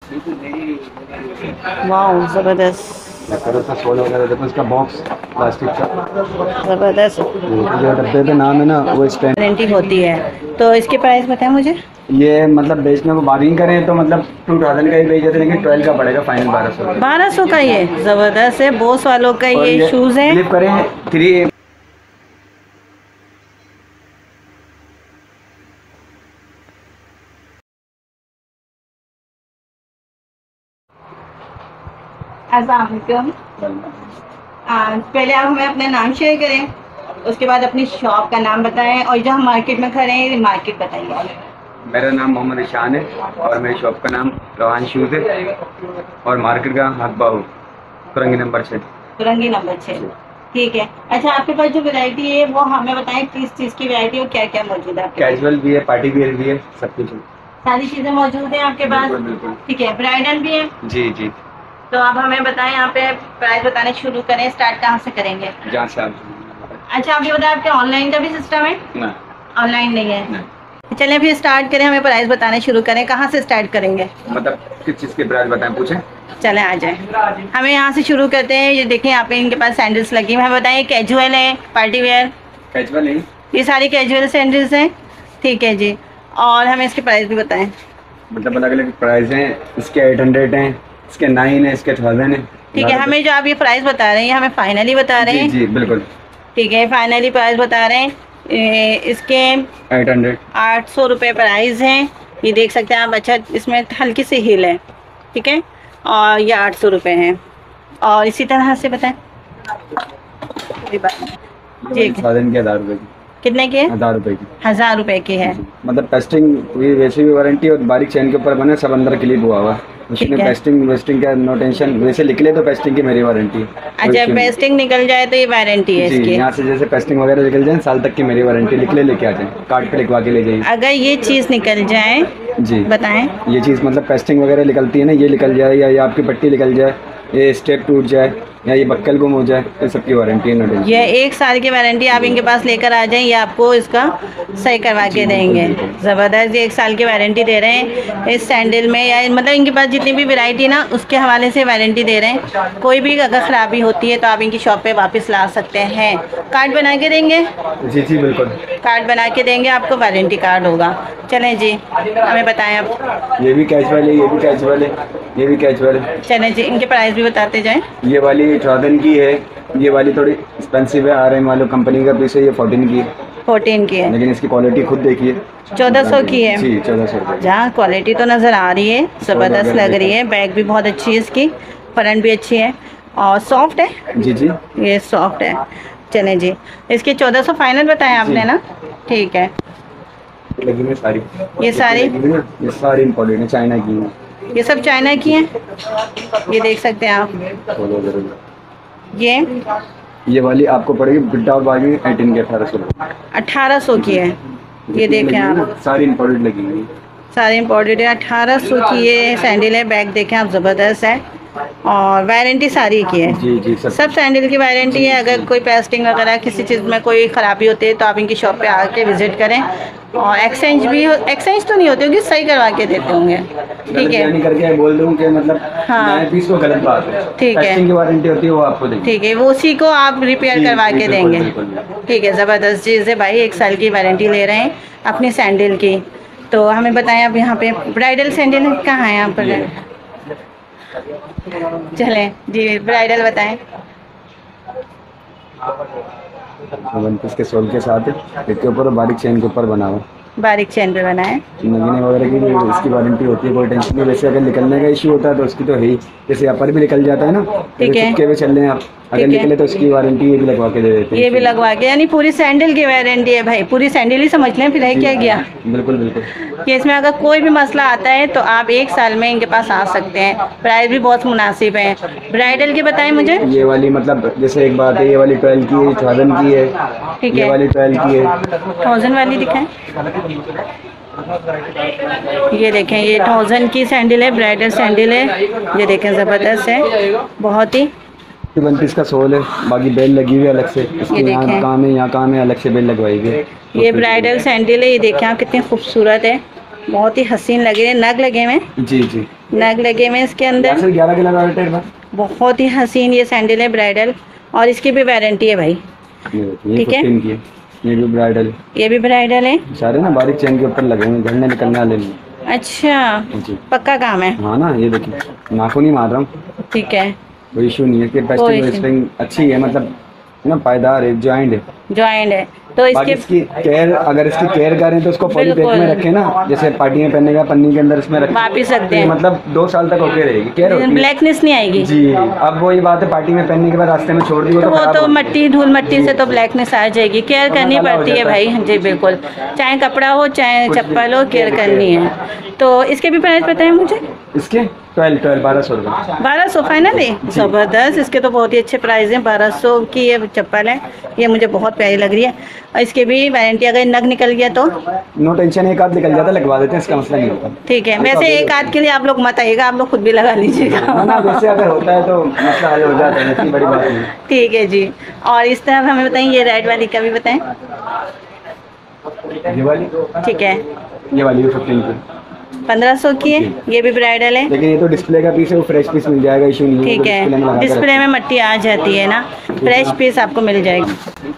वाह जबरदस्त, सोल वगैरह देखो, इसका बॉक्स प्लास्टिक का जबरदस्त जो डब्बे पे नाम है ना वो स्टैंड वारंटी होती है। तो इसके प्राइस बताएं मुझे। ये मतलब बेचने को बार्गिंग करें तो मतलब 2000 का ही बेच देते, लेकिन 12 का पड़ेगा फाइनल 1200। 1200 का ये जबरदस्त है, बोस वालों का और ये शूज है। फ्लिप करें 3 अस्सलाम। पहले आप हमें अपना नाम शेयर करें, उसके बाद अपनी शॉप का नाम बताएं और जो हम मार्केट में खड़े हैं मार्केट बताइए। मेरा नाम मोहम्मद ईशान है और मेरी शॉप का नाम रोहान शूज़ है और मार्केट का हकबाहू कुरंगी नंबर 6। कुरंगी नंबर 6, ठीक है। अच्छा, आपके पास जो वैरायटी है वो हमें बताएं, किस चीज़ की वैरायटी और क्या क्या मौजूद है? कैजुअल भी है, पार्टी वेयर भी है, सब कुछ है। सारी चीज़ें मौजूद हैं आपके पास? बिल्कुल। ठीक है, ब्राइडल भी है? जी जी। तो आप हमें बताएं, यहाँ पे प्राइस बताने शुरू करें, स्टार्ट कहाँ से करेंगे? जहाँ से आप। अच्छा, आप ये बताएं, आपके ऑनलाइन का भी सिस्टम है? ना। ऑनलाइन नहीं है। चलिए फिर स्टार्ट करें, हमें प्राइस बताने शुरू करें, कहाँ से स्टार्ट करेंगे? मतलब किस चीज़ के प्राइस बताएं, पूछें। चले आ जाए, हमें यहाँ से शुरू करते हैं। ये देखिए यहाँ पे इनके पास सैंडल्स लगी हुई हैं। हमें बताइए, कैजुअल है, पार्टी वेयर? कैजुअल नहीं, ये सारी कैजुअल सैंडल्स हैं, ठीक है जी। और हमें इसके प्राइस भी बताएं। मतलब अलग अलग प्राइस हैं, इसके 800 हैं, इसके 9 है, इसके 1000 है। ठीक है, हमें जो आप ये प्राइस बता रहे हैं हमें फाइनली बता रहे हैं? जी बिल्कुल। ठीक है, फाइनली प्राइस बता रहे हैं। इसके 800 रुपये प्राइस हैं। ये देख सकते हैं आप। अच्छा, इसमें हल्की सी हील है, ठीक है, और ये 800 रुपये हैं। और इसी तरह से बताएं जी। 1000 की 1000 रुपये की। कितने की है? 1000 रुपये की। 1000 रुपये की है। मतलब टेस्टिंग भी वैसे भी वारंटी और बारीक चैन के ऊपर बने, सब अंदर क्लिप हुआ हुआ, उसमें पेस्टिंग वेस्टिंग का नो टेंशन। वैसे निकले तो पेस्टिंग की मेरी वारंटी है। अच्छा, पेस्टिंग निकल जाए तो ये वारंटी है इसकी? यहाँ से जैसे पेस्टिंग वगैरह निकल जाए, साल तक की मेरी वारंटी। निकले लेके आ जाए, कार्ड पे लिखवा के ले जाइए। अगर ये चीज़ निकल जाए जी बताएं। ये चीज़ मतलब पेस्टिंग वगैरह निकलती है ना, ये निकल जाए या ये आपकी पट्टी निकल जाए, ये स्टेप टूट जाए या ये बक्कल गुम हो जाए, तो सबकी वारंटी है। नो ये 1 साल की वारंटी आप इनके पास लेकर आ जाएं, ये आपको इसका सही करवा के देंगे। ज़बरदस्त, ये 1 साल की वारंटी दे रहे हैं इस सैंडल में, या मतलब इनके पास जितनी भी वैरायटी ना उसके हवाले से वारंटी दे रहे हैं। कोई भी अगर ख़राबी होती है तो आप इनकी शॉप पे वापस ला सकते हैं। कार्ड बना के देंगे? जी जी बिल्कुल, कार्ड बना के देंगे आपको, वारंटी कार्ड होगा। चलें जी, हमें बताएं आप। ये भी कैजुअल है, ये भी कैजुअल है, ये भी कैजुअल है। चलें जी, इनके प्राइस भी बताते जाएं। ये वाली 14 की है, ये वाली थोड़ी एक्सपेंसिव है, RM वालों कंपनी का पीस है। ये 14 की है। 14 की है, लेकिन इसकी क्वालिटी खुद देखिए। 1400 की है जी 1400 रुपये। जहाँ क्वालिटी तो नज़र आ रही है, ज़बरदस्त लग रही है। बैग भी बहुत अच्छी है इसकी, फ्रंट भी अच्छी है और सॉफ्ट है। जी जी ये सॉफ्ट है। चलें जी, इसके 1400 फाइनल बताया आपने ना? ठीक है। लगी में सारी, ये सारी ये सारी इम्पोर्टेड है, चाइना की है। ये सब चाइना की हैं, ये देख सकते हैं आप। ये वाली आपको पड़ेगी बिड्डा और बागी 18 के 1800 की है। ये देखें आप, सारी इम्पोर्टेड लगी हुई, सारी इम्पोर्टेड है। 1800 की ये सैंडल है। बैग देखें आप, ज़बरदस्त है और वारंटी सारी की है। जी जी सब सैंडल की वारंटी है। अगर कोई पेस्टिंग वगैरह किसी चीज़ में कोई ख़राबी होती है तो आप इनकी शॉप पे आके विज़िट करें। और एक्सचेंज भी एक्सचेंज तो नहीं होती होगी, सही करवा के देते होंगे, ठीक है। करके बोल दूं कि मतलब हाँ, नए पीस को गलत बात है। ठीक है, पेस्टिंग की वारंटी होती है, वो आपको देंगे। ठीक है, वो उसी को आप रिपेयर करवा के देंगे। ठीक है, ज़बरदस्त चीज़ है भाई। 1 साल की वारंटी ले रहे हैं अपनी सैंडल की। तो हमें बताएं अब यहाँ पे ब्राइडल सैंडल कहाँ है यहाँ पर? चलें जी, ब्राइडल बताएं। वन पीस के सोल के साथ इसके ऊपर बारीक चेन के ऊपर बना हुआ, बारीक चेन पे बना है। नगीने वगैरह की इसकी वारंटी होती है, कोई टेंशन नहीं। वैसे अगर निकलने का इशू होता है तो उसकी तो है ही, जैसे यहाँ पर भी निकल जाता है ना, ठीक है, चिपके हुए चल रहे हैं आप, अगर निकले तो उसकी वारंटी ये भी लगवा के दे देते हैं। ये भी लगवा के, यानी पूरी सैंडल की वारंटी है भाई, पूरी सैंडल ही समझ लें, फिर है क्या गया। बिल्कुल बिल्कुल। कि इसमें अगर कोई भी मसला आता है तो आप 1 साल में इनके पास आ सकते हैं। प्राइस भी बहुत मुनासिब है। ब्राइडल की बताएं मुझे। ये वाली मतलब जैसे एक बात है, ये वाली 12 की है, 1000 की है, ठीक है, ये वाली 12 की है। 1000 वाली दिखाएं। ये देखें, ये 1000 की सैंडल है, ब्राइडल सैंडल है। ये देखें, ज़बरदस्त है बहुत ही। 1 पीस का सोल है, बाकी बेल लगी हुई है अलग से। इसके यहाँ काम है, यहाँ काम है, अलग से बेल लगवाई गई है। ये ब्राइडल सैंडल है। ये देखें आप, कितनी खूबसूरत है। बहुत ही हसीन लगे हैं, नग लगे हुए हैं, जी जी, नग लगे हुए हैं इसके अंदर। 11 किलो का वेट है। बहुत ही हसीन ये सैंडल है ब्राइडल, और इसकी भी वारंटी है भाई। ठीक है, 15 की है। ये भी ब्राइडल, ये भी ब्राइडल है। सारे ना बारीक चेन के ऊपर लगे हुए हैं, झड़ने निकलने वाले नहीं। अच्छा, जी, पक्का काम है। हाँ ना, ये देखिए नाखून ही मार रहा हूँ, ठीक है, कोई इशू नहीं है। कि कोई पेस्टिंग issue वेस्टिंग अच्छी है, मतलब ना पायदार है, जॉइंट है। जॉइंट है तो बाकी इसके इसकी केयर, अगर इसकी केयर करें तो उसको पॉली बैग में बिल्कुल। रखें ना, जैसे पार्टी में पहनने का, पन्नी के अंदर इसमें रखें, वापिस रखते तो ये हैं, मतलब 2 साल तक ओके रहेगी, केयर होती है। ब्लैकनेस नहीं आएगी। जी, अब वही बात है, पार्टी में पहनने के बाद रास्ते में छोड़ दी तो वो खराब तो होगी। मट्टी, धूल मट्टी से तो ब्लैकनेस आ जाएगी, केयर तो करनी काला हो पड़ती है जाता भाई। है। जी बिल्कुल, चाहे कपड़ा हो चाहे कुछ भी, चप्पल हो, केयर करनी है। तो इसके भी प्राइस बताएं मुझे। इसके 1200 रुपये। 1200 फाइनल है, ज़बरदस्त। इसके तो बहुत ही अच्छे प्राइस हैं। 1200 की ये चप्पल है, ये मुझे बहुत प्यारी लग रही है। और इसकी भी वारंटी, अगर नग निकल गया तो नो टेंशन, एक आध निकल जाता है, लगवा देते हैं, इसका मसला नहीं होता। ठीक है। वैसे एक आध के लिए आप लोग मत आइएगा, आप लोग खुद भी लगा लीजिएगा। ना वैसे अगर होता है तो मसला हल हो जाता है, इतनी बड़ी बात नहीं। ठीक है जी। और इस तरफ हमें बताएं, ये रेड वाली का भी बताएं। ये वाली, ठीक है, ये वाली 15 की, 1500 की है। ये भी ब्राइडल है। लेकिन ये तो डिस्प्ले का पीस है, वो फ्रेश पीस मिल जाएगा, इशू नहीं है। ठीक है, डिस्प्ले में मट्टी आ जाती है ना, फ्रेश पीस आपको मिल जाएगी।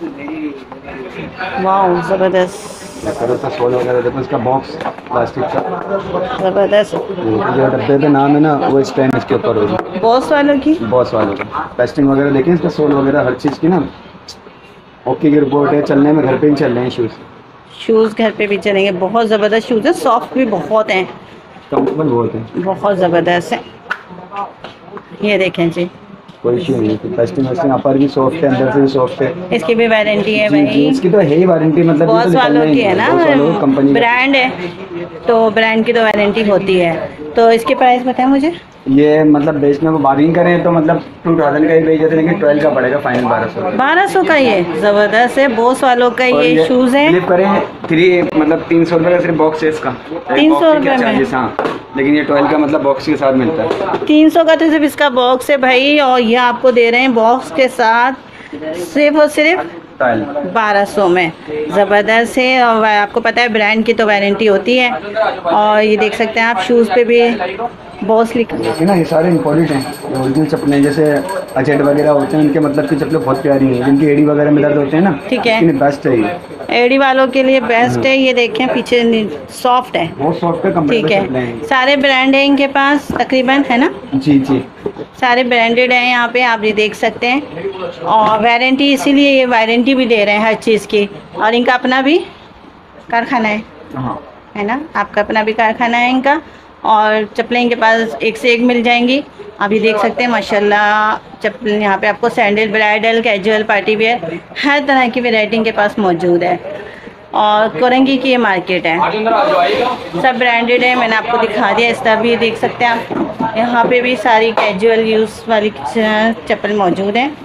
वाह, ज़बरदस्त, सोल वगैरह देखो, इसका बॉक्स प्लास्टिक का, ज़बरदस्त। जो डब्बे पे नाम है ना, वो स्टैंड इसके ऊपर होगी, बॉस वालों की। बॉस वालों का। पेस्टिंग वगैरह देखें, इसका सोल वगैरह हर चीज़ की ना ओके की रिपोर्ट है। चलने में घर पे ही चल रहे हैं शूज़, शूज़ घर पे भी चलेंगे। बहुत ज़बरदस्त शूज़ है, सॉफ्ट भी बहुत हैं, कंफर्टेबल बहुत है, बहुत ज़बरदस्त है। ये देखें जी, कोई इशू नहीं है। पेस्टिंग वेस्टिंग अपर भी सॉफ्ट है, अंदर से भी सॉफ्ट है। इसकी भी वारंटी है जी, जी, भाई। इसकी तो है ही वारंटी, मतलब ये तो बॉस वालों निकलना ही की है नहीं ना, बॉस वालों की कंपनी का। ब्रांड है तो ब्रांड की तो वारंटी होती है। तो इसके प्राइस बताएं मुझे। ये मतलब बेच में वो बार्गिंग करें तो मतलब 2000 का ही बेच जाते हैं, लेकिन 12 का पड़ेगा फाइनल 1200। 1200 का ये ज़बरदस्त है, बॉस वालों का और ये शूज़ है। फ्लिप करें 3 मतलब 300 रुपये का सिर्फ बॉक्स है इसका, 300 रुपये में। हाँ, लेकिन ये 12 का मतलब बॉक्स के साथ मिलता है। 300 का तो सिर्फ इसका बॉक्स है भाई, और ये आपको दे रहे हैं बॉक्स के साथ सिर्फ और सिर्फ 1200 में। ज़बरदस्त है। और आपको पता है ब्रांड की तो वारंटी होती है। और ये देख सकते हैं आप, शूज़ पे भी बॉस लिखा ना, ये सारे इम्पोर्टेंट हैं, ओरिजिनल चप्पलें। जैसे अजेट वगैरह होते हैं, उनके मतलब की चप्पलें बहुत प्यारी हैं, जिनकी एडी वगैरह में दर्द होते हैं ना, ठीक है, बेस्ट है ये, एडी वालों के लिए बेस्ट है। ये देखें पीछे सॉफ्ट है, बहुत सॉफ्ट है, ठीक कंफर्टेबल चप्पलें है। हैं। सारे ब्रांड है इनके पास तकरीबन, है ना। जी जी, सारे ब्रांडेड हैं यहाँ पे, आप ये देख सकते हैं। और वारंटी, इसीलिए ये वारंटी भी दे रहे हैं हर चीज़ की। और इनका अपना भी कारखाना है, हाँ, है ना, आपका अपना भी कारखाना है इनका। और चप्पलें इनके पास एक से एक मिल जाएंगी। आप ये देख सकते हैं माशाल्लाह, चप्पल यहाँ पे आपको sandal, bridal, casual, party wear, हर तरह की वैरायटी इनके पास मौजूद है। और कोरंगी की ये मार्केट है, सब ब्रांडेड है। मैंने आपको दिखा दिया। इस तरह भी देख सकते हैं आप, यहाँ पे भी सारी कैजुअल यूज़ वाली चप्पल मौजूद है।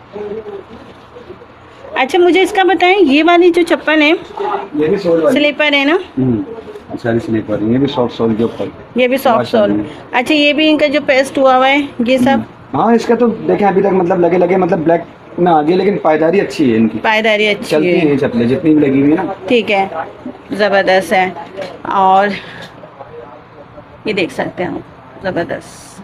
अच्छा, मुझे इसका बताएं, ये वाली जो चप्पल है, ये भी सोल वाली, स्लीपर है ना। सारी स्लीपर, ये भी सॉफ्ट सोल के ऊपर, ये भी सॉफ्ट सोल। अच्छा, ये भी इनका जो पेस्ट हुआ हुआ है ये सब। हाँ, इसका तो देखें अभी तक मतलब लगे मतलब ब्लैक में आ गई, लेकिन पायदारी अच्छी है इनकी, पायदारी अच्छी चलती है, है ये चप्पलें जितनी भी लगी हुई है ना। ठीक है, ज़बरदस्त है। और ये देख सकते हैं आप, ज़बरदस्त।